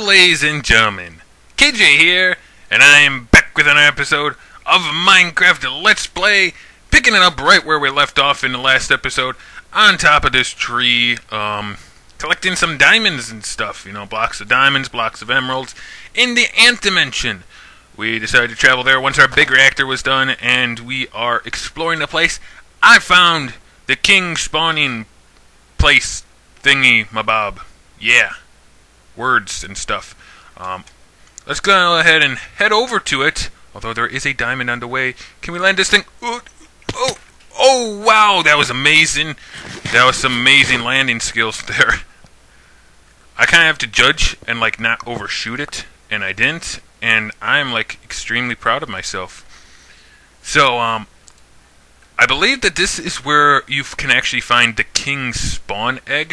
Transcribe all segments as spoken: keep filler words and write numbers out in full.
ladies and gentlemen, K J here, and I am back with another episode of Minecraft Let's Play, picking it up right where we left off in the last episode, on top of this tree, um, collecting some diamonds and stuff, you know, blocks of diamonds, blocks of emeralds, in the Ant Dimension. We decided to travel there once our big reactor was done, and we are exploring the place. I found the king spawning place thingy, mabob. Yeah. Words and stuff. Um, let's go ahead and head over to it. Although there is a diamond on the way. Can we land this thing? Oh, oh, oh, wow, that was amazing. That was some amazing landing skills there. I kind of have to judge and like not overshoot it, and I didn't. And I'm like extremely proud of myself. So, um, I believe that this is where you can actually find the king spawn egg.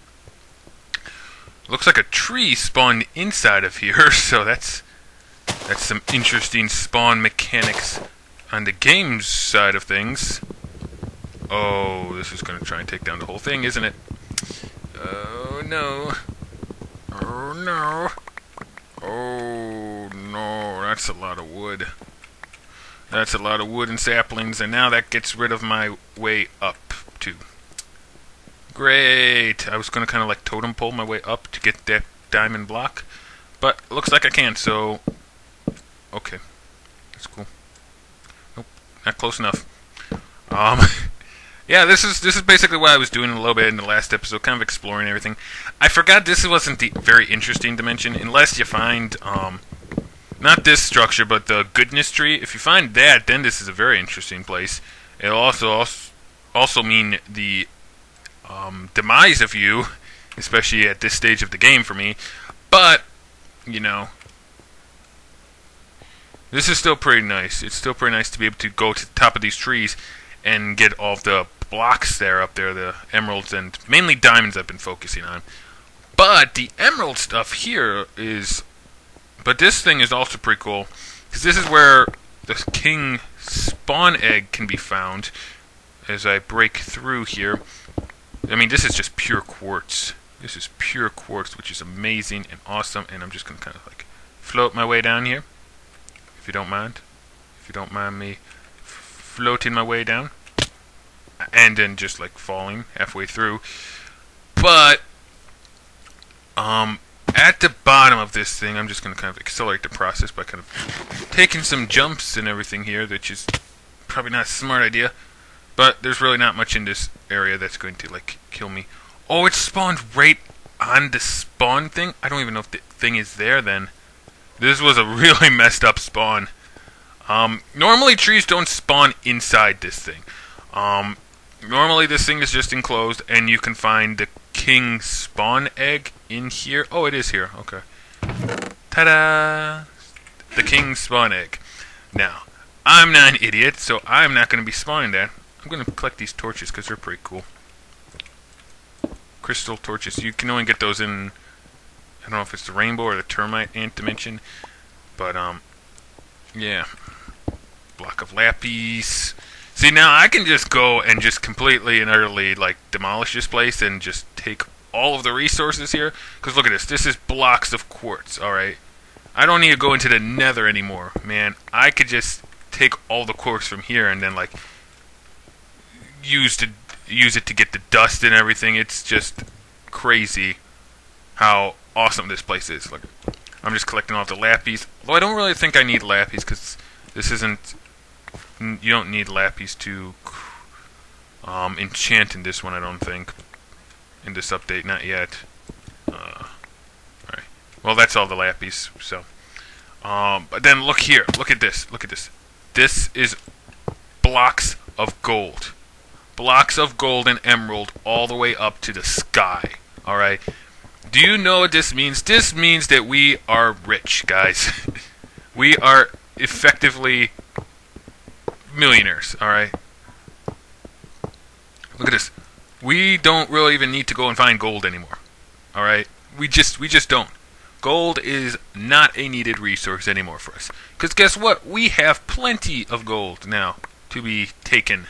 Looks like a tree spawned inside of here, so that's that's some interesting spawn mechanics on the game's side of things. Oh, this is going to try and take down the whole thing, isn't it? Oh, no. Oh, no. Oh, no. That's a lot of wood. That's a lot of wood and saplings, and now that gets rid of my way up, too. Great! I was going to kind of like totem pole my way up to get that diamond block, but it looks like I can't, so... Okay. That's cool. Nope, not close enough. Um, yeah, this is this is basically what I was doing a little bit in the last episode, kind of exploring everything. I forgot this wasn't the very interesting dimension, unless you find, um... not this structure, but the goodness tree. If you find that, then this is a very interesting place. It'll also also mean the... Um, demise of you, especially at this stage of the game for me, but, you know, this is still pretty nice. It's still pretty nice to be able to go to the top of these trees and get all of the blocks there up there, the emeralds and mainly diamonds I've been focusing on. But the emerald stuff here is, but this thing is also pretty cool, because this is where the king spawn egg can be found. As I break through here, I mean, this is just pure quartz. This is pure quartz, which is amazing and awesome. And I'm just going to kind of like float my way down here, if you don't mind. If you don't mind me floating my way down. And then just like falling halfway through. But, um, at the bottom of this thing, I'm just going to kind of accelerate the process by kind of taking some jumps and everything here, which is probably not a smart idea. But there's really not much in this area that's going to, like, kill me. Oh, it spawned right on the spawn thing? I don't even know if the thing is there then. This was a really messed up spawn. Um, normally trees don't spawn inside this thing. Um, normally this thing is just enclosed, and you can find the king spawn egg in here. Oh, it is here. Okay. Ta-da! The king spawn egg. Now, I'm not an idiot, so I'm not going to be spawning that. I'm going to collect these torches because they're pretty cool. Crystal torches. You can only get those in, I don't know if it's the rainbow or the termite ant dimension. But, um, yeah. Block of lapis. See, now I can just go and just completely and utterly, like, demolish this place and just take all of the resources here. Because look at this. This is blocks of quartz, alright? I don't need to go into the nether anymore, man. I could just take all the quartz from here and then, like, use to use it to get the dust and everything. It's just crazy how awesome this place is. Look, I'm just collecting all the lapis. Although I don't really think I need lapis because this isn't. You don't need lapis to um, enchant in this one. I don't think in this update, not yet. Uh, all right. Well, that's all the lapis. So, um, but then look here. Look at this. Look at this. This is blocks of gold. Blocks of gold and emerald all the way up to the sky. Alright? Do you know what this means? This means that we are rich, guys. We are effectively millionaires. Alright? Look at this. We don't really even need to go and find gold anymore. Alright? We just we just don't. Gold is not a needed resource anymore for us. Because guess what? We have plenty of gold now to be taken.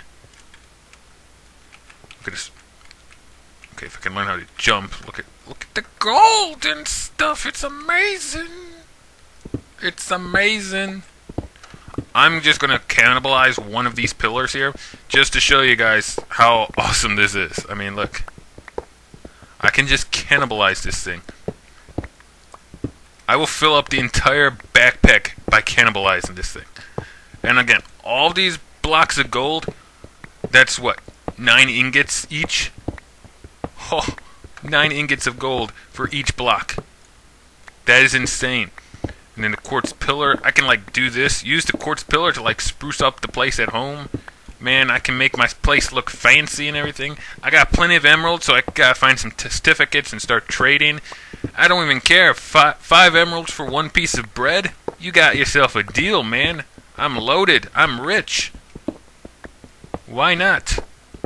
Look at this. Okay, if I can learn how to jump, look at look at the gold and stuff. stuff. It's amazing. It's amazing. I'm just going to cannibalize one of these pillars here just to show you guys how awesome this is. I mean, look. I can just cannibalize this thing. I will fill up the entire backpack by cannibalizing this thing. And again, all these blocks of gold, that's what, nine ingots each? Oh, nine ingots of gold for each block. That is insane. And then the quartz pillar, I can like do this, use the quartz pillar to like spruce up the place at home. Man, I can make my place look fancy and everything. I got plenty of emeralds, so I gotta find some certificates and start trading. I don't even care. Five, five emeralds for one piece of bread? You got yourself a deal, man. I'm loaded. I'm rich. Why not?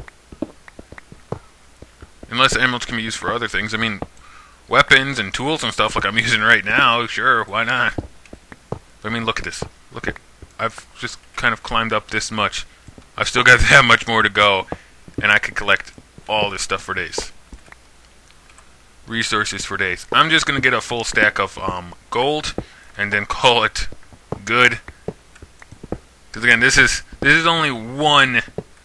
Unless emeralds can be used for other things. I mean, weapons and tools and stuff like I'm using right now. Sure, why not? But I mean, look at this. Look at... I've just kind of climbed up this much. I've still got that much more to go, and I could collect all this stuff for days. Resources for days. I'm just gonna get a full stack of um, gold, and then call it good. Because again, this is this is only one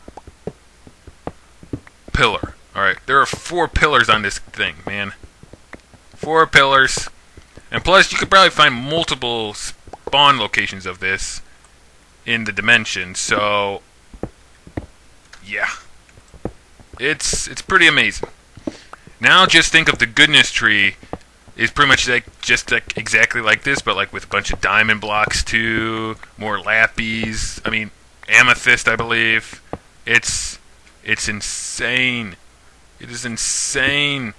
pillar. All right, there are four pillars on this thing, man. Four pillars, and plus you could probably find multiple spawn locations of this in the dimension. So. Yeah, it's it's pretty amazing. Now just think of the goodness tree is pretty much like just like exactly like this, but like with a bunch of diamond blocks too, more lapis. I mean, amethyst, I believe. It's it's insane. It is insane.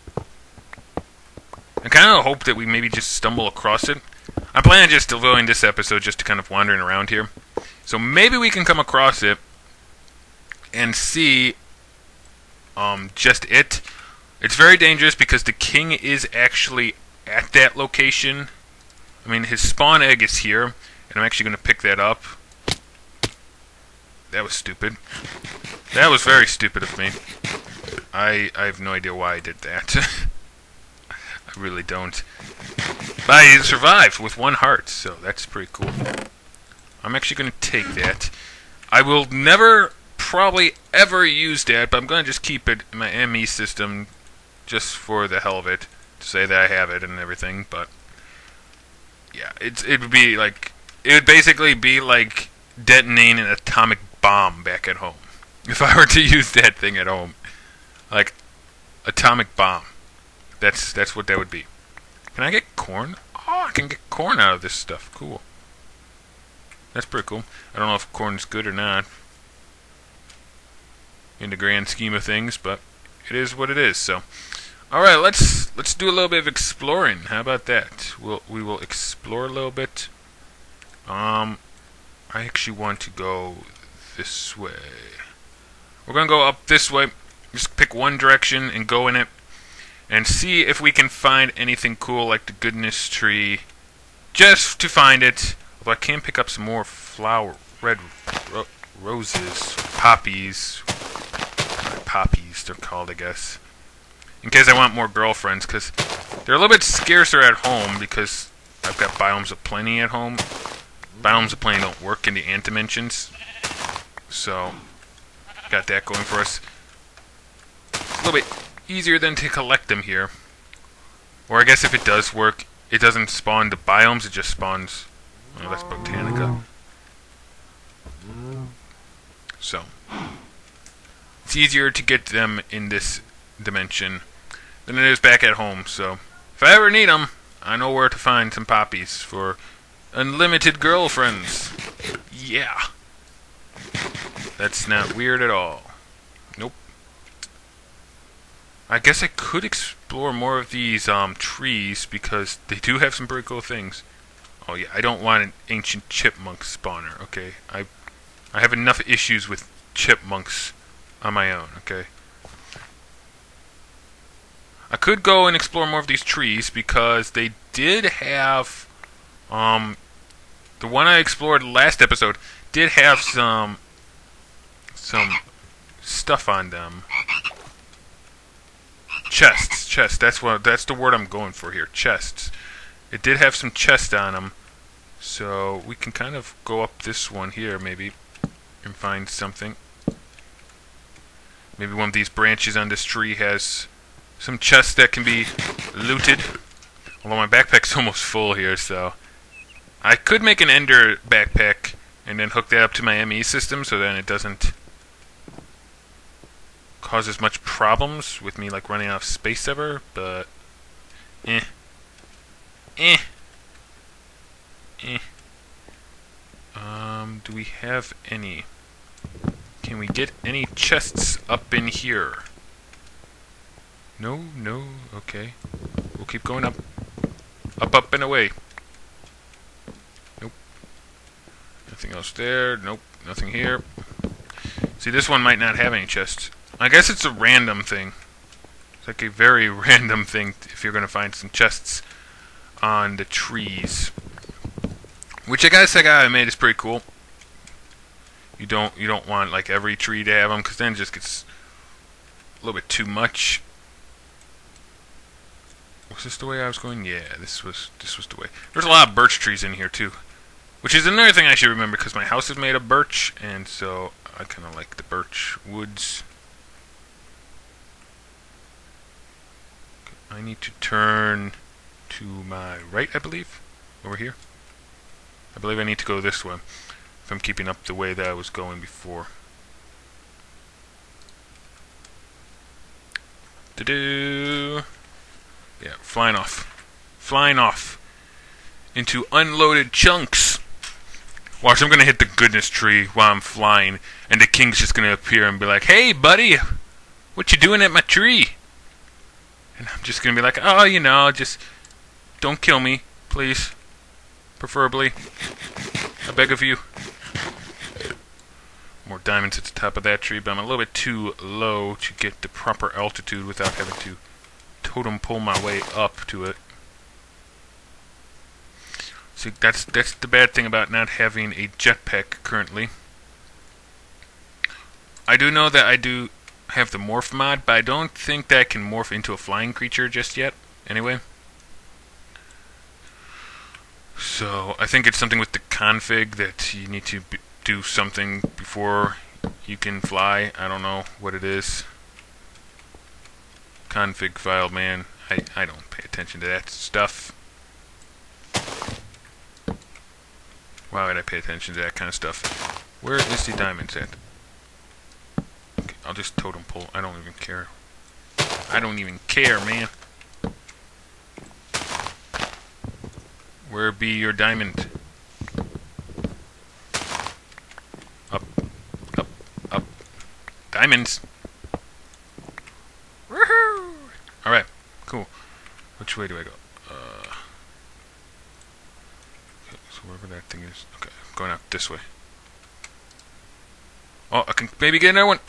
I kind of hope that we maybe just stumble across it. I'm planning on just devoting this episode just to kind of wandering around here, so maybe we can come across it and see um, just it. It's very dangerous because the king is actually at that location. I mean, his spawn egg is here, and I'm actually going to pick that up. That was stupid. That was very stupid of me. I I have no idea why I did that. I really don't. But I survived with one heart, so that's pretty cool. I'm actually going to take that. I will never... probably ever use that, but I'm going to just keep it in my M E system just for the hell of it, to say that I have it and everything. But yeah, it's it would be like it would basically be like detonating an atomic bomb back at home if I were to use that thing at home. Like atomic bomb. That's that's what that would be. Can I get corn? Oh, I can get corn out of this stuff. Cool. That's pretty cool. I don't know if corn's good or not in the grand scheme of things, but it is what it is. So, all right, let's let's do a little bit of exploring. How about that? We'll we will explore a little bit. Um, I actually want to go this way. We're gonna go up this way. Just pick one direction and go in it, and see if we can find anything cool like the goodness tree. Just to find it. Although I can pick up some more flower, red ro roses, poppies. Poppies, they're called, I guess. In case I want more girlfriends, because they're a little bit scarcer at home, because I've got biomes of plenty at home. Biomes of plenty don't work in the ant dimensions. So, got that going for us. A little bit easier than to collect them here. Or I guess if it does work, it doesn't spawn the biomes, it just spawns... Oh, that's Botanica. So... it's easier to get them in this dimension than it is back at home, so if I ever need them, I know where to find some poppies for unlimited girlfriends. Yeah. That's not weird at all. Nope. I guess I could explore more of these um, trees because they do have some pretty cool things. Oh yeah, I don't want an ancient chipmunk spawner, okay? I, I have enough issues with chipmunks on my own, okay? I could go and explore more of these trees because they did have, um, the one I explored last episode did have some, some stuff on them. chests. Chests. That's what. That's the word I'm going for here. Chests. It did have some chest on them, so we can kind of go up this one here, maybe, and find something. Maybe one of these branches on this tree has some chests that can be looted. Although my backpack's almost full here, so I could make an ender backpack and then hook that up to my M E system, so then it doesn't cause as much problems with me like running out of space ever. But eh, eh, eh. Um, do we have any? Can we get any chests up in here? No, no, okay. We'll keep going up. Up, up, and away. Nope. Nothing else there. Nope. Nothing here. See, this one might not have any chests. I guess it's a random thing. It's like a very random thing if you're going to find some chests on the trees. Which I guess I gotta admit is pretty cool. You don't you don't want like every tree to have them, because then it just gets a little bit too much. Was this the way I was going? Yeah, this was this was the way. There's a lot of birch trees in here too, which is another thing I should remember, because my house is made of birch, and so I kind of like the birch woods. I need to turn to my right, I believe, over here. I believe I need to go this way if I'm keeping up the way that I was going before. Do-do. Yeah, flying off. Flying off into unloaded chunks. Watch, I'm going to hit the goodness tree while I'm flying, and the king's just going to appear and be like, "Hey, buddy, what you doing at my tree?" And I'm just going to be like, "Oh, you know, just don't kill me, please. Preferably. I beg of you." More diamonds at the top of that tree, but I'm a little bit too low to get the proper altitude without having to totem pull my way up to it. See, that's that's the bad thing about not having a jetpack currently. I do know that I do have the morph mod, but I don't think that I can morph into a flying creature just yet. Anyway. So, I think it's something with the config that you need to b do something before you can fly. I don't know what it is. Config file, man. I, I don't pay attention to that stuff. Why would I pay attention to that kind of stuff? Where is the diamonds at? Okay, I'll just totem pull. I don't even care. I don't even care, man. Where be your diamond? Up, up, up. Diamonds! Woohoo! Alright, cool. Which way do I go? Uh, okay, so wherever that thing is. Okay, I'm going out this way. Oh, I can maybe get another one!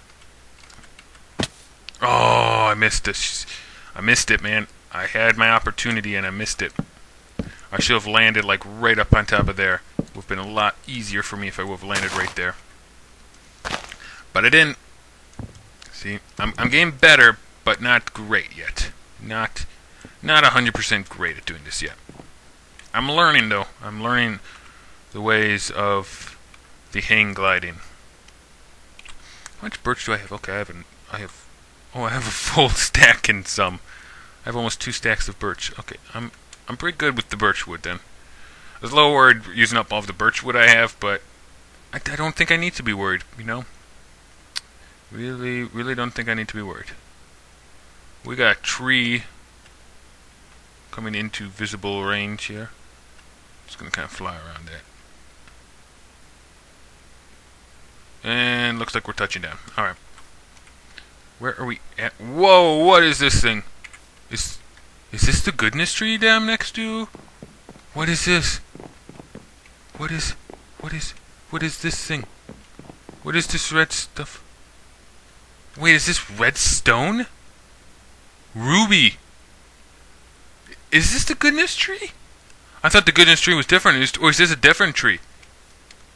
Oh, I missed this. I missed it, man. I had my opportunity and I missed it. I should have landed like right up on top of there. It would have been a lot easier for me if I would have landed right there. But I didn't. See, I'm I'm getting better, but not great yet. Not not one hundred percent great at doing this yet. I'm learning though. I'm learning the ways of the hang gliding. How much birch do I have? Okay, I have an, I have oh I have a full stack and some. I have almost two stacks of birch. Okay, I'm I'm pretty good with the birch wood then. I was a little worried using up all of the birch wood I have, but I, I don't think I need to be worried, you know? Really, really don't think I need to be worried. We got a tree coming into visible range here. Just gonna kind of fly around that. And looks like we're touching down. Alright. Where are we at? Whoa, what is this thing? Is is this the goodness tree that I'm next to? What is this? What is what is what is this thing? What is this red stuff? Wait, is this red stone? Ruby. Is this the goodness tree? I thought the goodness tree was different. Is, or is this a different tree?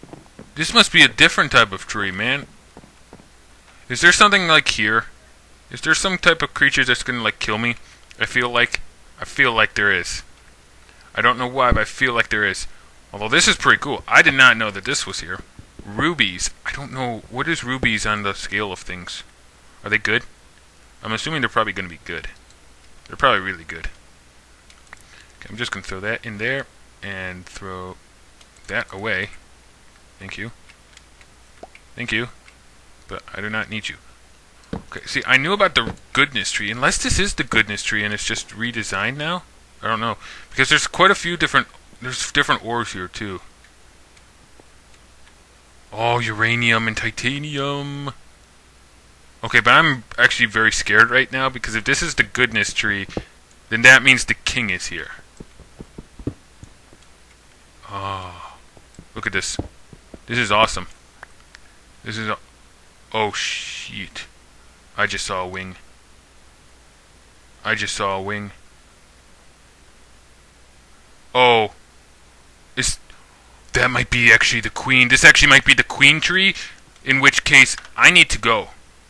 This must be a different type of tree, man. Is there something like here? Is there some type of creature that's gonna like kill me? I feel like I feel like there is. I don't know why, but I feel like there is. Although this is pretty cool. I did not know that this was here. Rubies. I don't know. What is rubies on the scale of things? Are they good? I'm assuming they're probably going to be good. They're probably really good. Okay, I'm just going to throw that in there and throw that away. Thank you. Thank you. But I do not need you. Okay, see, I knew about the goodness tree. Unless this is the goodness tree and it's just redesigned now? I don't know. Because there's quite a few different... There's different ores here, too. Oh, uranium and titanium. Okay, but I'm actually very scared right now, because if this is the goodness tree, then that means the king is here. Oh, look at this. This is awesome. This is... A oh, shit. I just saw a wing. I just saw a wing. Oh. Is... That might be actually the queen. This actually might be the queen tree, in which case I need to go.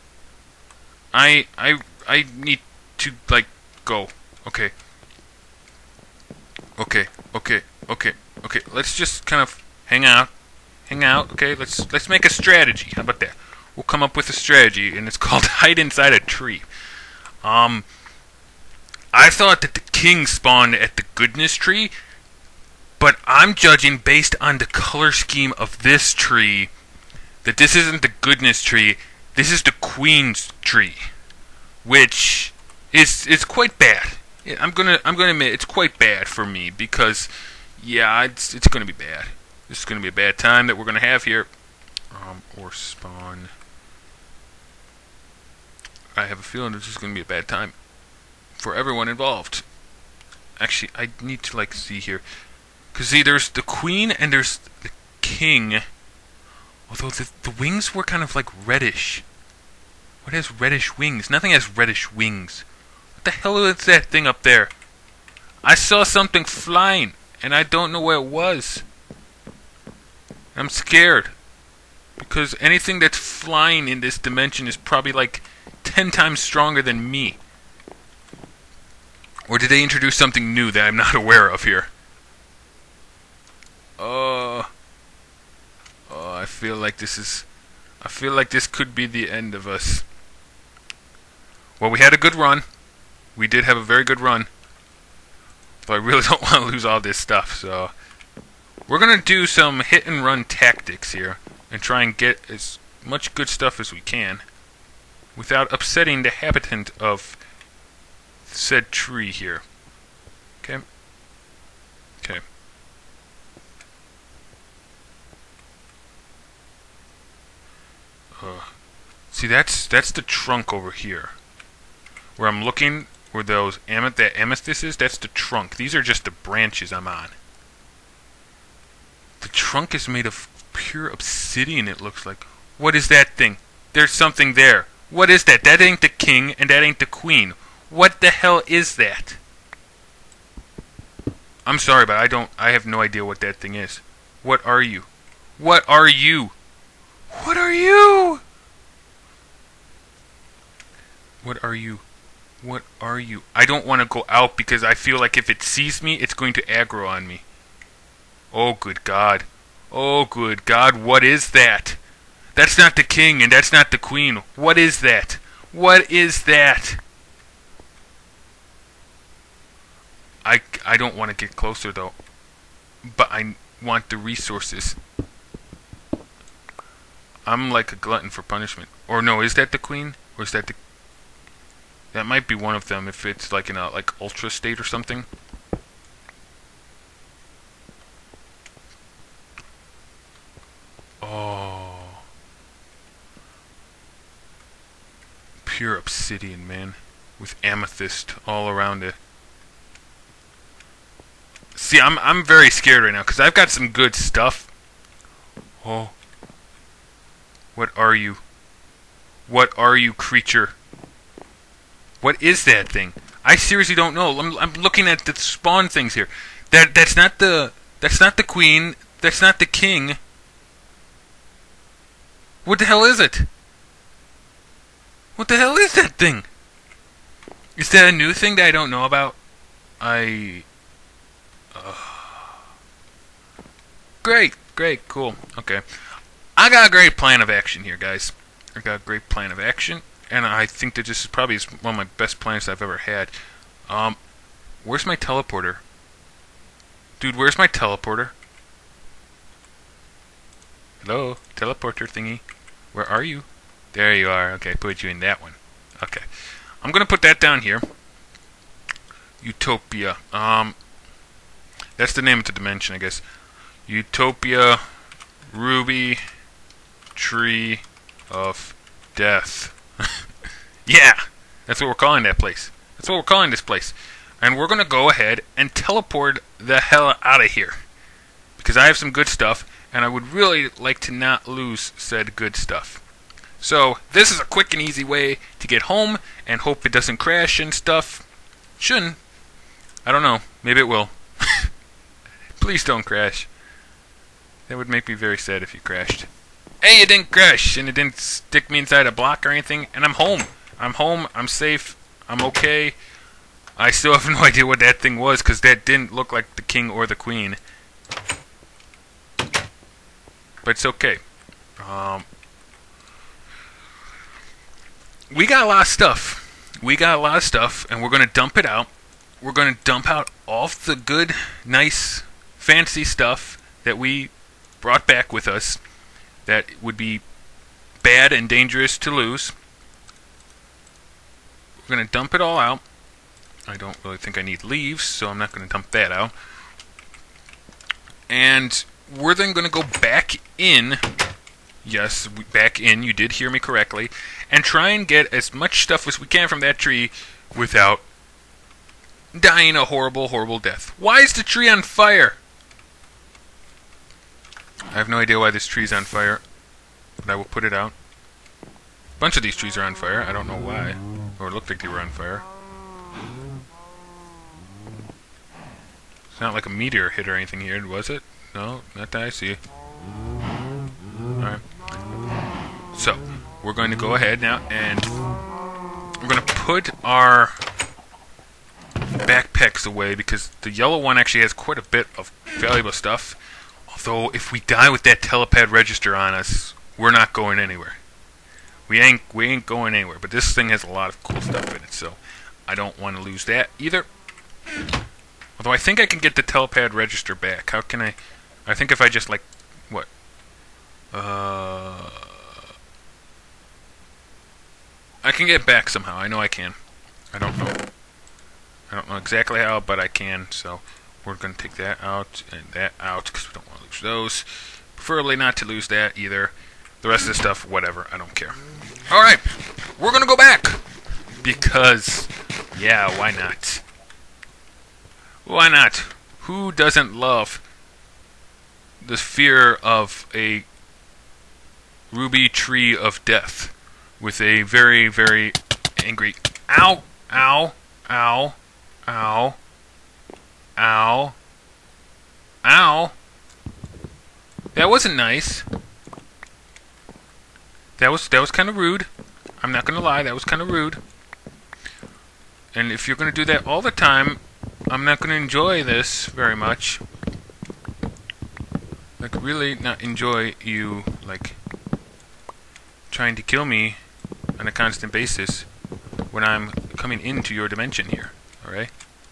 I I I need to like go. Okay. Okay. Okay. Okay. Okay. Let's just kind of hang out. Hang out. Okay. Let's let's make a strategy. How about that? We'll come up with a strategy, and it's called hide inside a tree. Um I thought that the king spawned at the goodness tree, but I'm judging based on the color scheme of this tree that this isn't the goodness tree. This is the queen's tree, which is is quite bad. I'm gonna I'm gonna admit it's quite bad for me because yeah, it's it's gonna be bad. This is gonna be a bad time that we're gonna have here. Um, or spawn. I have a feeling this is gonna be a bad time for everyone involved. Actually, I need to like see here. Because, see, there's the queen and there's the king. Although the, the wings were kind of like reddish. What has reddish wings? Nothing has reddish wings. What the hell is that thing up there? I saw something flying, and I don't know where it was. I'm scared. Because anything that's flying in this dimension is probably like ten times stronger than me. Or did they introduce something new that I'm not aware of here? Oh, oh, I feel like this is, I feel like this could be the end of us. Well, we had a good run. We did have a very good run. But I really don't want to lose all this stuff, so we're going to do some hit and run tactics here and try and get as much good stuff as we can without upsetting the habitant of said tree here. Okay? Okay. Uh, see, that's that's the trunk over here. Where I'm looking, where those ameth that amethyst is, that's the trunk. These are just the branches I'm on. The trunk is made of pure obsidian, it looks like. What is that thing? There's something there. What is that? That ain't the king, and that ain't the queen. What the hell is that? I'm sorry, but I don't, I have no idea what that thing is. What are you? What are you? What are you? What are you? What are you? I don't want to go out because I feel like if it sees me, it's going to aggro on me. Oh, good God. Oh, good God. What is that? That's not the king and that's not the queen. What is that? What is that? I, I don't want to get closer, though. But I want the resources. I'm like a glutton for punishment. Or no, is that the queen? Or is that the... That might be one of them if it's like in a like ultra state or something. Oh. Pure obsidian, man. With amethyst all around it. See, I'm I'm very scared right now because I've got some good stuff. Oh. What are you? What are you, creature? What is that thing? I seriously don't know. I'm I'm looking at the spawn things here. That that's not the that's not the queen. That's not the king. What the hell is it? What the hell is that thing? Is that a new thing that I don't know about? I... Uh, great, great, cool. Okay. I got a great plan of action here, guys. I got a great plan of action, and I think that this is probably one of my best plans I've ever had. Um, where's my teleporter? Dude, where's my teleporter? Hello? Teleporter thingy. Where are you? There you are. Okay, put you in that one. Okay. I'm gonna put that down here. Utopia. Um, that's the name of the dimension, I guess. Utopia Ruby Tree of Death. Yeah! That's what we're calling that place. That's what we're calling this place. And we're gonna go ahead and teleport the hell out of here. Because I have some good stuff, and I would really like to not lose said good stuff. So, this is a quick and easy way to get home, and hope it doesn't crash and stuff. Shouldn't. I don't know. Maybe it will. Please don't crash. That would make me very sad if you crashed. Hey, it didn't crash, and it didn't stick me inside a block or anything, and I'm home. I'm home, I'm safe, I'm okay. I still have no idea what that thing was, because that didn't look like the king or the queen. But it's okay. Um, we got a lot of stuff. We got a lot of stuff, and we're going to dump it out. We're going to dump out all the good, nice, fancy stuff that we brought back with us that would be bad and dangerous to lose. We're going to dump it all out. I don't really think I need leaves, so I'm not going to dump that out. And we're then going to go back in. Yes, back in. You did hear me correctly. And try and get as much stuff as we can from that tree without dying a horrible, horrible death. Why is the tree on fire? I have no idea why this tree's on fire, but I will put it out. A bunch of these trees are on fire. I don't know why. Or it looked like they were on fire. It's not like a meteor hit or anything here, was it? No, not that I see. Alright. So, we're going to go ahead now and we're going to put our backpacks away because the yellow one actually has quite a bit of valuable stuff. Although, if we die with that telepad register on us, we're not going anywhere. We ain't we ain't going anywhere. But this thing has a lot of cool stuff in it, so I don't want to lose that either. Although I think I can get the telepad register back. How can I? I think if I just like what? Uh, I can get it back somehow. I know I can. I don't know. I don't know exactly how, but I can. So we're going to take that out and that out because we don't want to lose those. Preferably not to lose that either. The rest of the stuff, whatever. I don't care. Alright. We're going to go back. Because, yeah, why not? Why not? Who doesn't love the fear of a ruby tree of death with a very, very angry ow, ow, ow, ow, ow, ow. That wasn't nice. That was that was kind of rude. I'm not gonna lie, that was kind of rude. And if you're gonna do that all the time, I'm not gonna enjoy this very much. Like really not enjoy you like trying to kill me on a constant basis when I'm coming into your dimension here. Alright?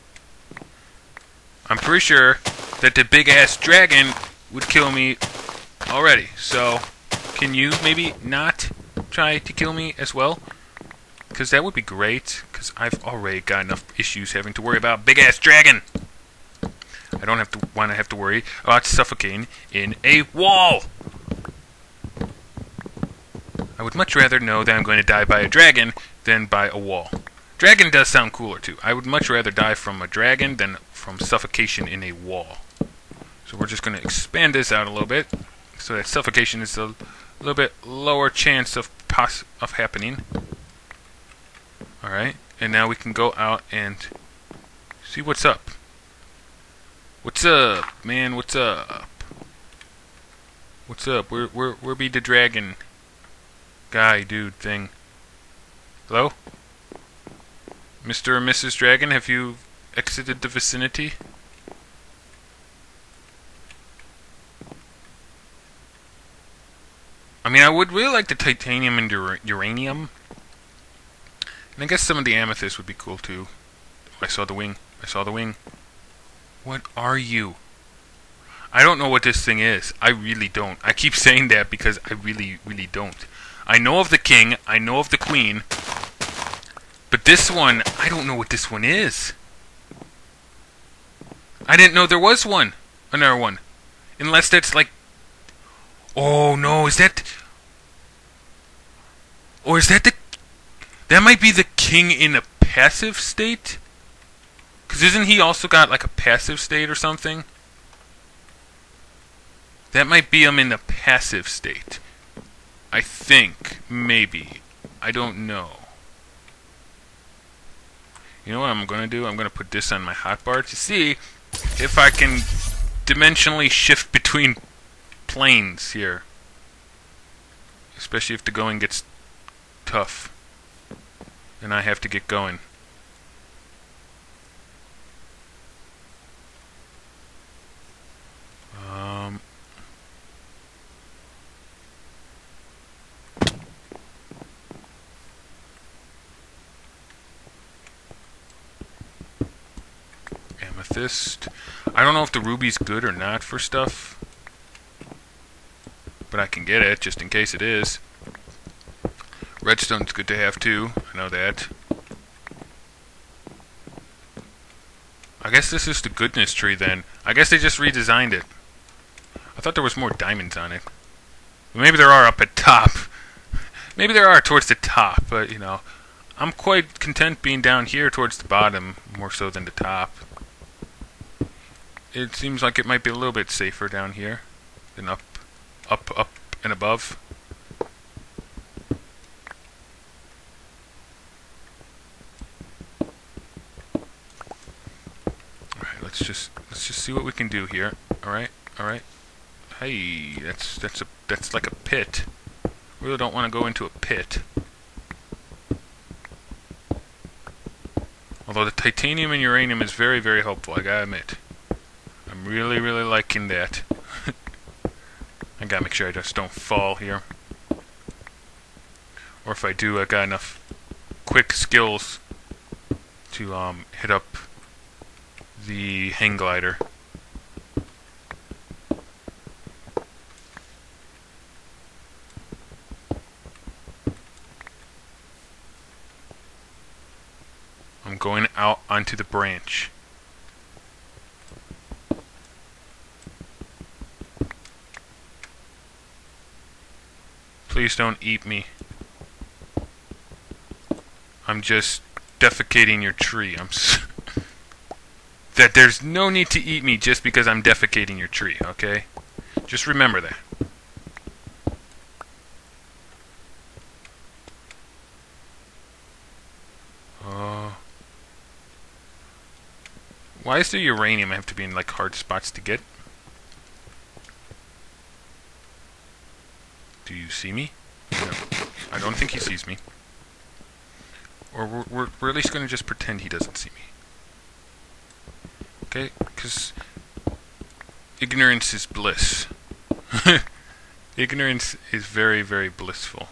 I'm pretty sure that the big ass dragon would kill me already. So can you maybe not try to kill me as well? Because that would be great. Because I've already got enough issues having to worry about big ass dragon. I don't have to want to have to worry about suffocating in a wall. I would much rather know that I'm going to die by a dragon than by a wall. Dragon does sound cooler too. I would much rather die from a dragon than from suffocation in a wall. So we're just going to expand this out a little bit so that suffocation is a little bit lower chance of poss of happening. Alright, and now we can go out and see what's up. What's up, man? What's up? What's up? Where, where, where be the dragon guy, dude, thing? Hello? Mister or Missus Dragon, have you exited the vicinity? I mean, I would really like the titanium and ur uranium. And I guess some of the amethyst would be cool too. Oh, I saw the wing. I saw the wing. What are you? I don't know what this thing is. I really don't. I keep saying that because I really, really don't. I know of the king. I know of the queen. But this one, I don't know what this one is. I didn't know there was one. Another one. Unless that's like... Oh, no. Is that... Or is that the... That might be the king in a passive state? Because isn't he also got like a passive state or something? That might be him in the passive state. I think. Maybe. I don't know. You know what I'm going to do? I'm going to put this on my hotbar to see if I can dimensionally shift between planes here. Especially if the going gets tough. And I have to get going. Um... Amethyst. I don't know if the ruby's good or not for stuff. But I can get it, just in case it is. Redstone's good to have too. I know that. I guess this is the goodness tree then. I guess they just redesigned it. I thought there was more diamonds on it. Maybe there are up at top. Maybe there are towards the top, but you know, I'm quite content being down here towards the bottom, more so than the top. It seems like it might be a little bit safer down here than up, up, up and above. Alright, let's just let's just see what we can do here. Alright, alright. Hey, that's that's a that's like a pit. Really don't want to go into a pit. Although the titanium and uranium is very, very helpful, I gotta admit. I'm really, really liking that. I gotta make sure I just don't fall here. Or if I do, I got enough quick skills to um, hit up the hang glider. I'm going out onto the branch. Please don't eat me. I'm just defecating your tree. I'm s that there's no need to eat me just because I'm defecating your tree, okay? Just remember that. Uh, why does the uranium have to be in like hard spots to get? Do you see me? No. I don't think he sees me. Or we're, we're, we're at least going to just pretend he doesn't see me. Okay? Because ignorance is bliss. Ignorance is very, very blissful.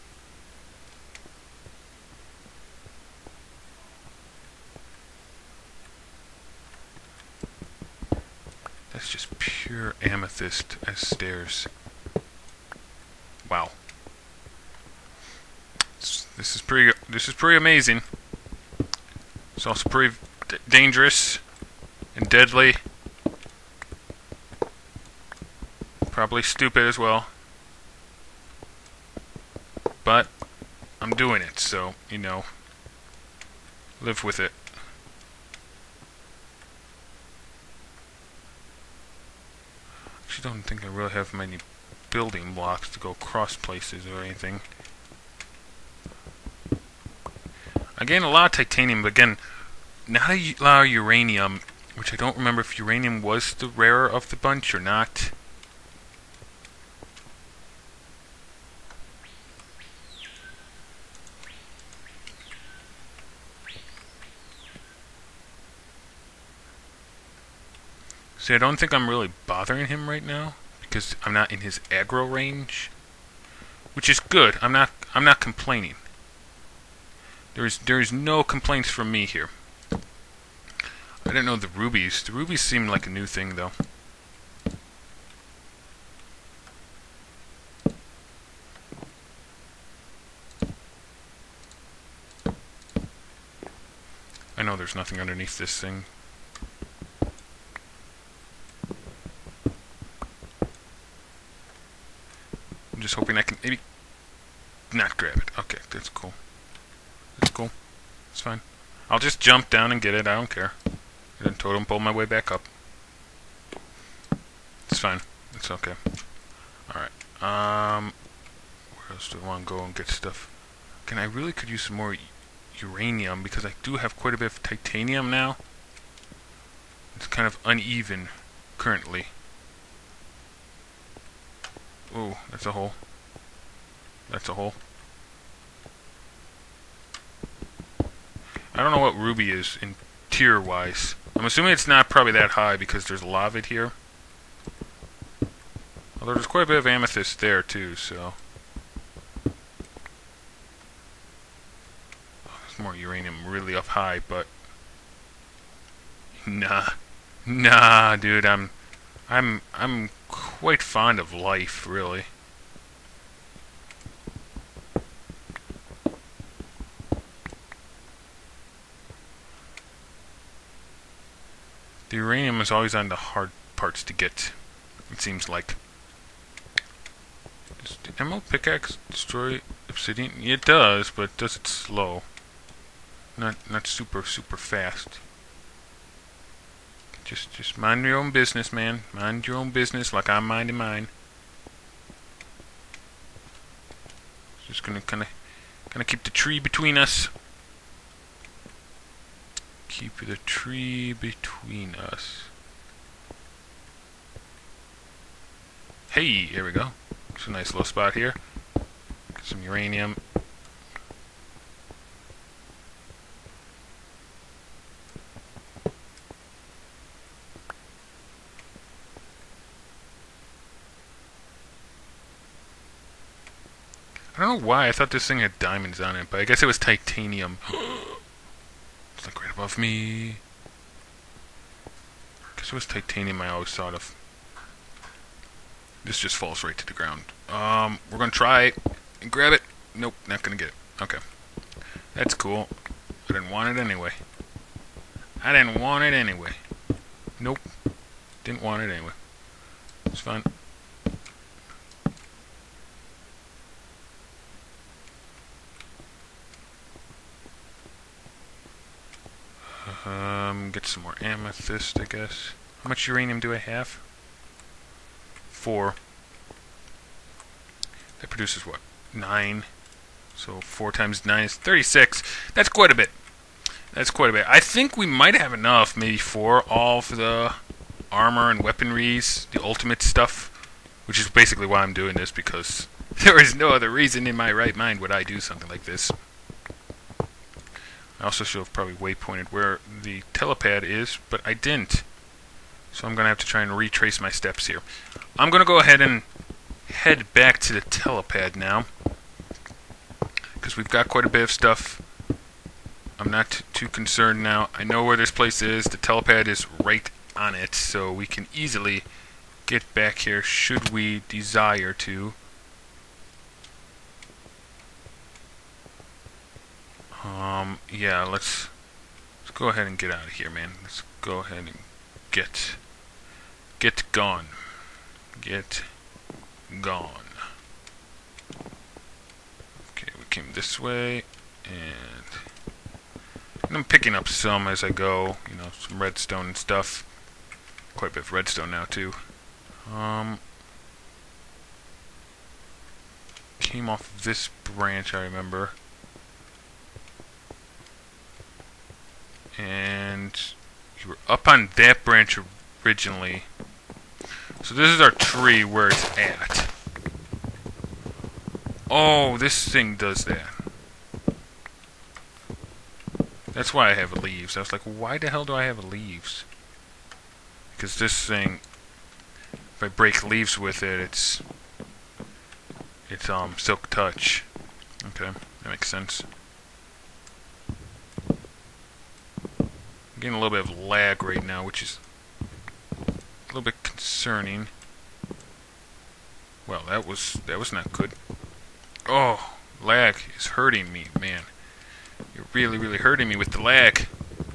That's just pure amethyst as stairs. Wow. This is pretty. This is pretty amazing. It's also pretty d dangerous and deadly. Probably stupid as well. But I'm doing it, so you know, live with it. Actually, don't think I really have many building blocks to go cross places or anything. I gained a lot of titanium, but again, not a lot of uranium, which I don't remember if uranium was the rarer of the bunch or not. See, I don't think I'm really bothering him right now because I'm not in his aggro range, which is good. I'm not. I'm not complaining. There's there's no complaints from me here. I didn't know the rubies. The rubies seemed like a new thing, though. I know there's nothing underneath this thing. I'm just hoping I can maybe not grab it. Okay, that's cool. That's cool. It's fine. I'll just jump down and get it. I don't care. And then totem pole my way back up. It's fine. It's okay. Alright. Um, where else do I want to go and get stuff? Can I really could use some more uranium because I do have quite a bit of titanium now. It's kind of uneven currently. Ooh, that's a hole. That's a hole. I don't know what ruby is in tier wise. I'm assuming it's not probably that high because there's lava here. Although there's quite a bit of amethyst there too, so. Oh, there's more uranium really up high, but nah. Nah, dude, I'm I'm I'm quite fond of life, really. The uranium is always on the hard parts to get, it seems like. Does the emerald pickaxe destroy obsidian? It does, but does it slow. Not not super super fast. Just just mind your own business, man. Mind your own business like I'm minding mine. Just gonna kinda kinda keep the tree between us. Keep the tree between us. Hey, here we go. It's a nice little spot here. Get some uranium. I don't know why I thought this thing had diamonds on it, but I guess it was titanium. It's like right above me. I guess it was titanium I always thought of. This just falls right to the ground. Um, we're gonna try it and grab it. Nope, not gonna get it. Okay. That's cool. I didn't want it anyway. I didn't want it anyway. Nope. Didn't want it anyway. It's fine. Um, get some more amethyst, I guess. How much uranium do I have? Four. That produces what? Nine. So four times nine is thirty-six. That's quite a bit. That's quite a bit. I think we might have enough, maybe for all of the armor and weaponries, the ultimate stuff, which is basically why I'm doing this, because there is no other reason in my right mind would I do something like this. I also should have probably waypointed where the telepad is, but I didn't. So I'm going to have to try and retrace my steps here. I'm going to go ahead and head back to the telepad now, because we've got quite a bit of stuff. I'm not t too concerned now. I know where this place is. The telepad is right on it, so we can easily get back here should we desire to. Um, yeah, let's, let's go ahead and get out of here, man. Let's go ahead and get, get gone. Get gone. Okay, we came this way, and I'm picking up some as I go, you know, some redstone and stuff. Quite a bit of redstone now, too. Um, came off this branch, I remember. And you were up on that branch originally. So this is our tree where it's at. Oh, this thing does that. That's why I have leaves. I was like, why the hell do I have leaves? Because this thing, if I break leaves with it, it's it's um silk touch. Okay, that makes sense. I'm getting a little bit of lag right now, which is a little bit concerning. Well, that was that was not good. Oh, lag is hurting me, man. You're really, really hurting me with the lag.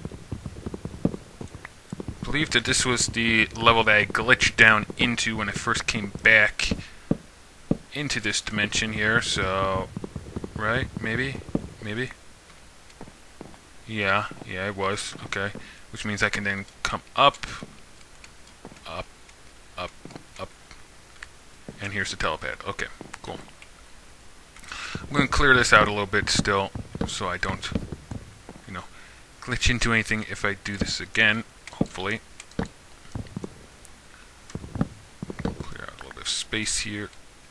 I believe that this was the level that I glitched down into when I first came back into this dimension here, so... Right? Maybe? Maybe? Yeah, yeah, it was. Okay. Which means I can then come up, up, up, up, and here's the telepad. Okay, cool. I'm going to clear this out a little bit still, so I don't, you know, glitch into anything if I do this again, hopefully. Clear out a little bit of space here.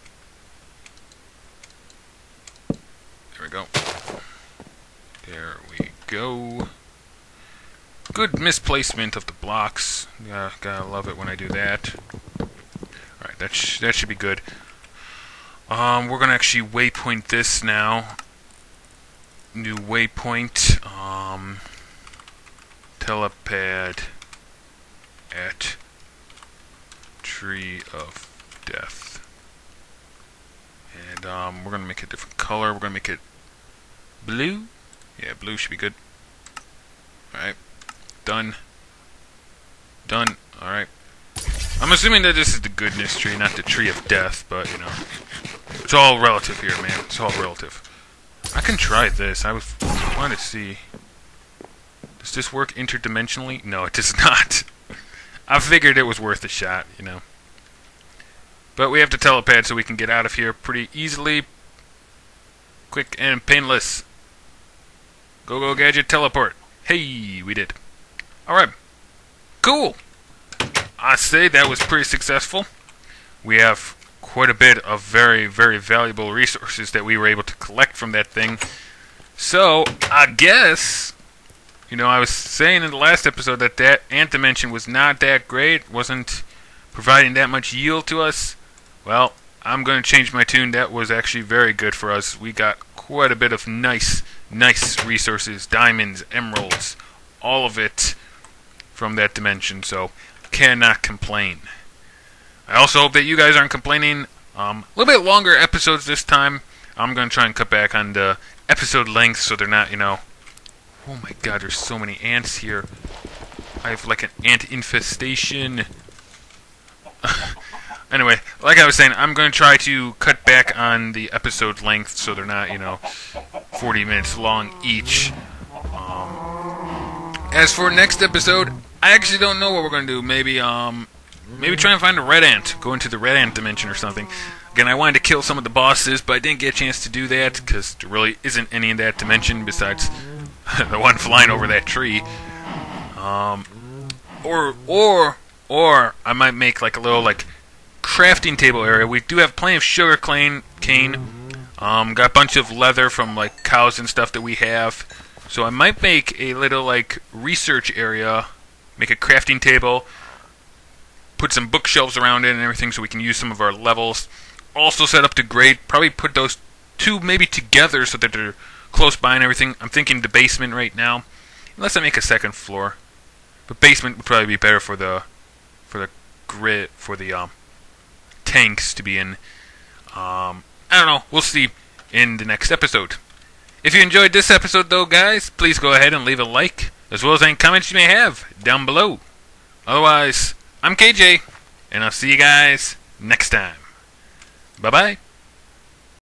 There we go. There we go. Good misplacement of the blocks. Yeah, gotta love it when I do that. Alright, that, sh that should be good. Um, we're gonna actually waypoint this now. New waypoint. Um, telepad at Tree of Death. And um, we're gonna make a different color. We're gonna make it blue. Yeah, blue should be good. Alright. Done. Done. Alright. I'm assuming that this is the goodness tree, not the tree of death, but, you know. It's all relative here, man. It's all relative. I can try this. I was wanted to see. Does this work interdimensionally? No, it does not. I figured it was worth a shot, you know. But we have the telepad so we can get out of here pretty easily. Quick and painless. Go, go, gadget, teleport. Hey, we did. Alright. Cool. I say that was pretty successful. We have quite a bit of very, very valuable resources that we were able to collect from that thing. So, I guess, you know, I was saying in the last episode that that ant dimension was not that great, wasn't providing that much yield to us. Well, I'm going to change my tune. That was actually very good for us. We got quite a bit of nice, nice resources, diamonds, emeralds, all of it from that dimension, so cannot complain. I also hope that you guys aren't complaining. Um, a little bit longer episodes this time. I'm going to try and cut back on the episode length so they're not, you know... Oh my god, there's so many ants here. I have like an ant infestation. Anyway, like I was saying, I'm going to try to cut back on the episode length so they're not, you know, forty minutes long each. Um, as for next episode, I actually don't know what we're going to do. Maybe, um... Maybe try and find a red ant. Go into the red ant dimension or something. Again, I wanted to kill some of the bosses, but I didn't get a chance to do that because there really isn't any in that dimension besides the one flying over that tree. Um, or, or, or I might make like a little like crafting table area. We do have plenty of sugar cane. cane. Um, got a bunch of leather from like cows and stuff that we have. So I might make a little like research area. Make a crafting table. Put some bookshelves around it and everything so we can use some of our levels. Also set up to grade. Probably put those two maybe together so that they're close by and everything. I'm thinking the basement right now. Unless I make a second floor. But basement would probably be better for the for the grid for the um tanks to be in. Um I don't know. We'll see in the next episode. If you enjoyed this episode though, guys, please go ahead and leave a like, as well as any comments you may have down below. Otherwise, I'm K J, and I'll see you guys next time. Bye-bye.